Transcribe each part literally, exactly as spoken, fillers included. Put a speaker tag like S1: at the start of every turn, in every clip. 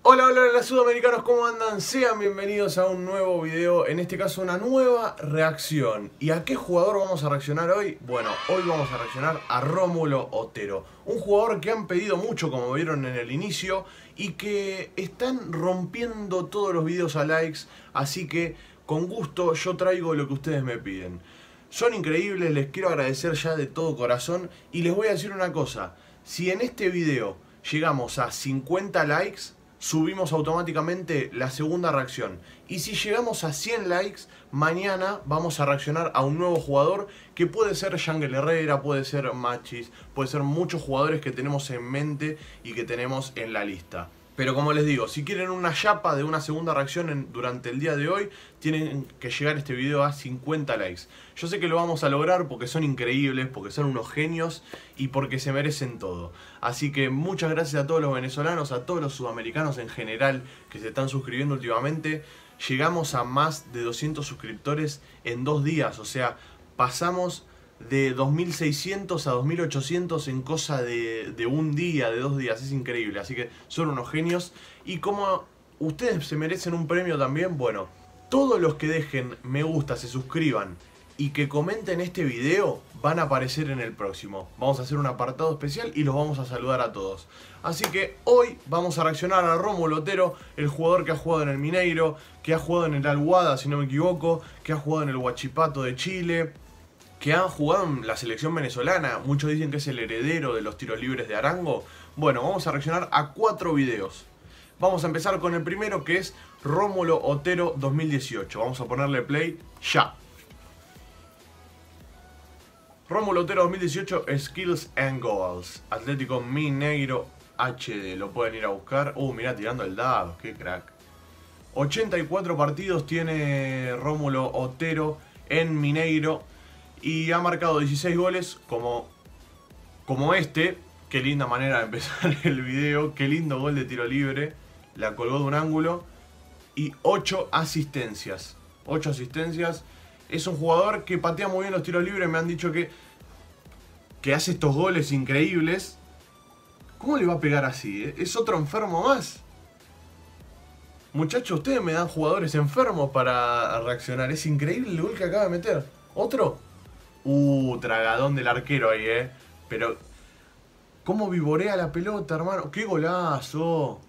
S1: Hola, hola, hola sudamericanos, ¿cómo andan? Sean bienvenidos a un nuevo video, en este caso una nueva reacción. ¿Y a qué jugador vamos a reaccionar hoy? Bueno, hoy vamos a reaccionar a Rómulo Otero, un jugador que han pedido mucho, como vieron en el inicio, y que están rompiendo todos los videos a likes, así que con gusto yo traigo lo que ustedes me piden. Son increíbles, les quiero agradecer ya de todo corazón, y les voy a decir una cosa: si en este video llegamos a cincuenta likes, subimos automáticamente la segunda reacción. Y si llegamos a cien likes, mañana vamos a reaccionar a un nuevo jugador, que puede ser Yangel Herrera, puede ser Machis, puede ser muchos jugadores que tenemos en mente y que tenemos en la lista. Pero como les digo, si quieren una chapa de una segunda reacción en, durante el día de hoy, tienen que llegar este video a cincuenta likes. Yo sé que lo vamos a lograr porque son increíbles, porque son unos genios y porque se merecen todo. Así que muchas gracias a todos los venezolanos, a todos los sudamericanos en general que se están suscribiendo últimamente. Llegamos a más de doscientos suscriptores en dos días, o sea, pasamos de dos mil seiscientos a dos mil ochocientos en cosa de, de un día, de dos días. Es increíble, así que son unos genios. Y como ustedes se merecen un premio también, bueno, todos los que dejen me gusta, se suscriban y que comenten este video van a aparecer en el próximo. Vamos a hacer un apartado especial y los vamos a saludar a todos. Así que hoy vamos a reaccionar a Rómulo Otero, el jugador que ha jugado en el Mineiro, que ha jugado en el Al-Wahda, si no me equivoco, que ha jugado en el Huachipato de Chile, que han jugado en la selección venezolana. Muchos dicen que es el heredero de los tiros libres de Arango. Bueno, vamos a reaccionar a cuatro videos. Vamos a empezar con el primero, que es Rómulo Otero dos mil dieciocho. Vamos a ponerle play ya. Rómulo Otero dos mil dieciocho, Skills and Goals. Atlético Mineiro H D. Lo pueden ir a buscar. Uh, mirá, tirando el dado. Qué crack. ochenta y cuatro partidos tiene Rómulo Otero en Mineiro. Y ha marcado dieciséis goles como, como este. Qué linda manera de empezar el video. Qué lindo gol de tiro libre. La colgó de un ángulo. Y ocho asistencias. ocho asistencias. Es un jugador que patea muy bien los tiros libres. Me han dicho que, que hace estos goles increíbles. ¿Cómo le va a pegar así? Eh? Es otro enfermo más. Muchachos, ustedes me dan jugadores enfermos para reaccionar. Es increíble el gol que acaba de meter. ¿Otro? Uh, tragadón del arquero ahí, eh. Pero, ¿cómo vivorea la pelota, hermano? ¡Qué golazo!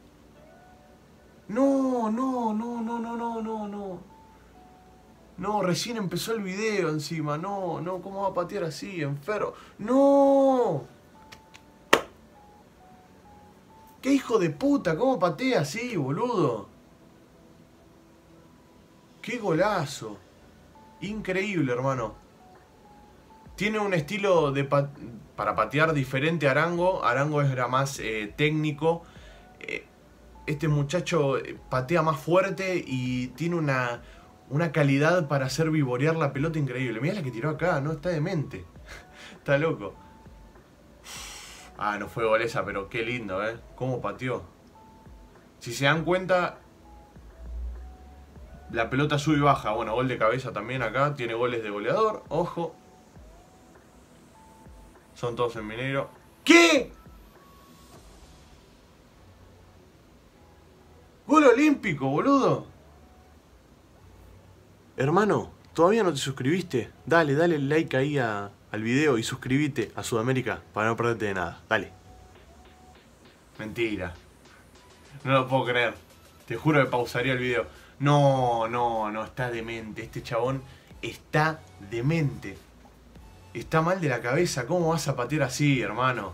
S1: No, no, no, no, no, no, no, no. No, recién empezó el video encima. No, no, ¿cómo va a patear así, enfermo? ¡No! ¡Qué hijo de puta! ¿Cómo patea así, boludo? ¡Qué golazo! Increíble, hermano. Tiene un estilo de pat para patear diferente a Arango. Arango era más eh, técnico. Eh, este muchacho patea más fuerte y tiene una, una calidad para hacer vivorear la pelota increíble. Mirá la que tiró acá, ¿no? Está demente. Está loco. Ah, no fue gol esa, pero qué lindo, ¿eh? Cómo pateó. Si se dan cuenta, la pelota sube y baja. Bueno, gol de cabeza también acá. Tiene goles de goleador. Ojo. Son todos en Mineiro. ¿Qué? ¡Gol olímpico, boludo! Hermano, ¿todavía no te suscribiste? Dale, dale like ahí a, al video y suscríbete a Sudamérica para no perderte de nada. Dale. Mentira. No lo puedo creer. Te juro que pausaría el video. No, no, no, está demente. Este chabón está demente. Está mal de la cabeza. ¿Cómo vas a patear así, hermano?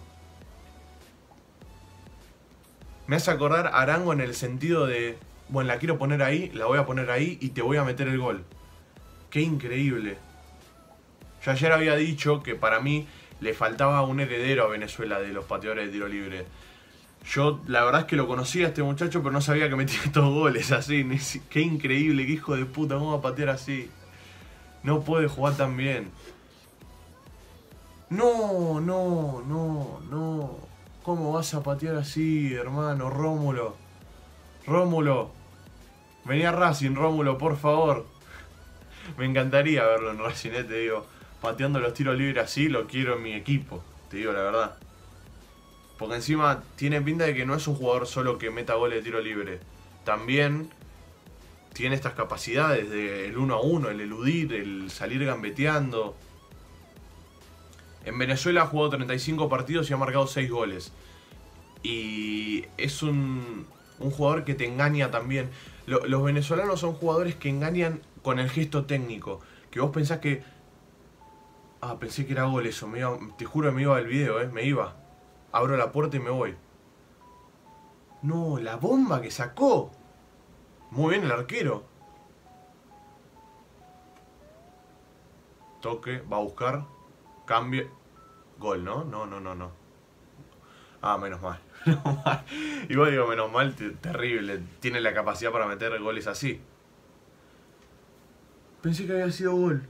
S1: Me hace acordar a Arango en el sentido de... Bueno, la quiero poner ahí, la voy a poner ahí y te voy a meter el gol. ¡Qué increíble! Yo ayer había dicho que para mí le faltaba un heredero a Venezuela de los pateadores de tiro libre. Yo la verdad es que lo conocía a este muchacho, pero no sabía que metía estos goles así. ¡Qué increíble! ¡Qué hijo de puta! ¿Cómo va a patear así? No puede jugar tan bien. No, no, no, no. ¿Cómo vas a patear así, hermano? Rómulo. Rómulo. Vení a Racing, Rómulo, por favor. Me encantaría verlo en Racing, eh, te digo. Pateando los tiros libres así, lo quiero en mi equipo. Te digo la verdad. Porque encima tiene pinta de que no es un jugador solo que meta goles de tiro libre. También tiene estas capacidades del uno a uno, el eludir, el salir gambeteando. En Venezuela ha jugado treinta y cinco partidos y ha marcado seis goles. Y es un, un jugador que te engaña también. Lo, los venezolanos son jugadores que engañan con el gesto técnico. Que vos pensás que... Ah, pensé que era gol eso. Me iba, te juro que me iba del video, eh. Me iba. Abro la puerta y me voy. No, la bomba que sacó. Muy bien el arquero. Toque, va a buscar. Cambio. Gol, ¿no? No, no, no, no. Ah, menos mal. Menos mal. Igual digo, menos mal, terrible. Tiene la capacidad para meter goles así. Pensé que había sido gol.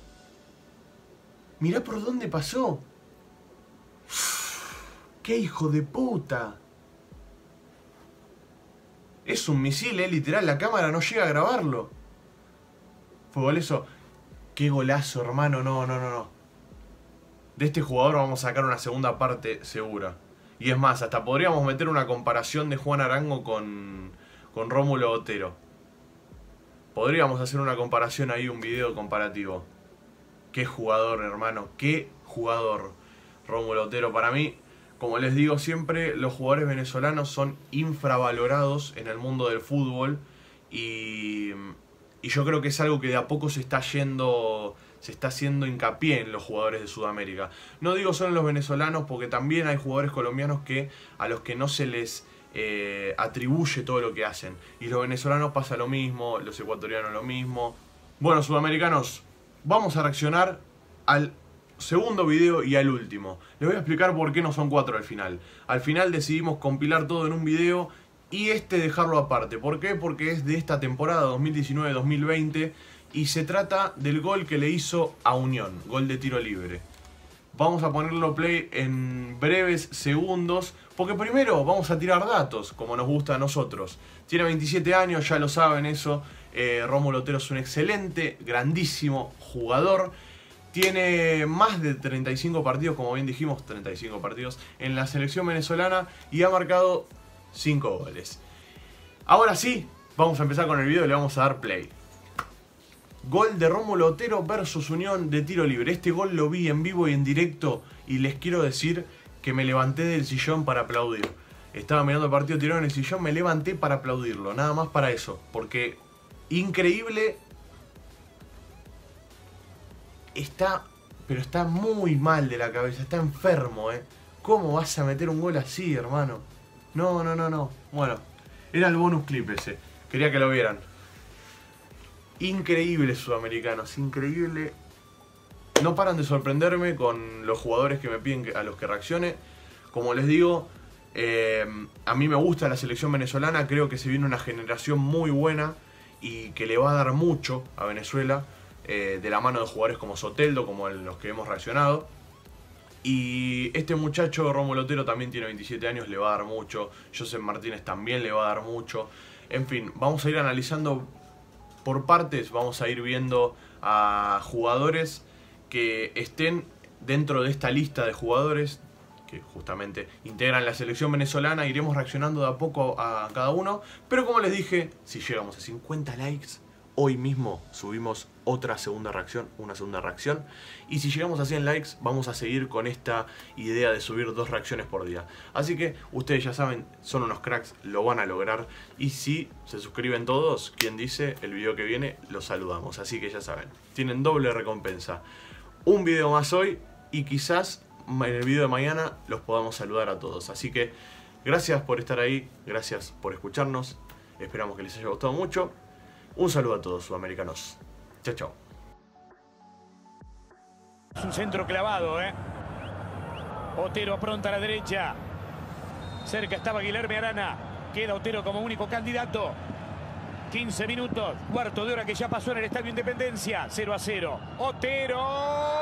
S1: Mirá por dónde pasó. ¡Qué hijo de puta! Es un misil, eh, literal. La cámara no llega a grabarlo. ¿Fue gol eso? ¡Qué golazo, hermano! No, no, no, no. De este jugador vamos a sacar una segunda parte segura. Y es más, hasta podríamos meter una comparación de Juan Arango con, con Rómulo Otero. Podríamos hacer una comparación ahí, un video comparativo. Qué jugador, hermano. Qué jugador. Rómulo Otero. Para mí, como les digo siempre, los jugadores venezolanos son infravalorados en el mundo del fútbol. Y, y yo creo que es algo que de a poco se está yendo... Se está haciendo hincapié en los jugadores de Sudamérica. No digo solo en los venezolanos, porque también hay jugadores colombianos que a los que no se les eh, atribuye todo lo que hacen. Y los venezolanos pasa lo mismo, los ecuatorianos lo mismo. Bueno, sudamericanos, vamos a reaccionar al segundo video y al último. Les voy a explicar por qué no son cuatro al final. Al final decidimos compilar todo en un video y este dejarlo aparte. ¿Por qué? Porque es de esta temporada dos mil diecinueve dos mil veinte. Y se trata del gol que le hizo a Unión, gol de tiro libre. Vamos a ponerlo play en breves segundos, porque primero vamos a tirar datos, como nos gusta a nosotros. Tiene veintisiete años, ya lo saben eso. Eh, Rómulo Otero es un excelente, grandísimo jugador. Tiene más de treinta y cinco partidos, como bien dijimos, treinta y cinco partidos en la selección venezolana y ha marcado cinco goles. Ahora sí, vamos a empezar con el video y le vamos a dar play. Gol de Rómulo Otero versus Unión de tiro libre. Este gol lo vi en vivo y en directo y les quiero decir que me levanté del sillón para aplaudir. Estaba mirando el partido tirado en el sillón, me levanté para aplaudirlo, nada más para eso. Porque increíble, está, pero está muy mal de la cabeza, está enfermo, ¿eh? ¿Cómo vas a meter un gol así, hermano? No, no, no, no. Bueno, era el bonus clip ese, quería que lo vieran. Increíble, sudamericanos, increíble. No paran de sorprenderme con los jugadores que me piden que, a los que reaccione. Como les digo, eh, a mí me gusta la selección venezolana. Creo que se viene una generación muy buena y que le va a dar mucho a Venezuela, eh, de la mano de jugadores como Soteldo, como el, los que hemos reaccionado. Y este muchacho, Rómulo Otero, también tiene veintisiete años, le va a dar mucho. Joseph Martínez también le va a dar mucho. En fin, vamos a ir analizando por partes, vamos a ir viendo a jugadores que estén dentro de esta lista de jugadores que justamente integran la selección venezolana. Iremos reaccionando de a poco a cada uno, pero como les dije, si llegamos a cincuenta likes, hoy mismo subimos otra segunda reacción, una segunda reacción. Y si llegamos a cien likes, vamos a seguir con esta idea de subir dos reacciones por día. Así que ustedes ya saben, son unos cracks, lo van a lograr. Y si se suscriben todos, quien dice, el video que viene los saludamos. Así que ya saben, tienen doble recompensa. Un video más hoy y quizás en el video de mañana los podamos saludar a todos. Así que gracias por estar ahí, gracias por escucharnos. Esperamos que les haya gustado mucho. Un saludo a todos, sudamericanos. Chao, chao.
S2: Es un centro clavado, ¿eh? Otero pronta a la derecha. Cerca estaba Guilherme Arana. Queda Otero como único candidato. quince minutos, cuarto de hora que ya pasó en el Estadio Independencia. cero a cero. Otero.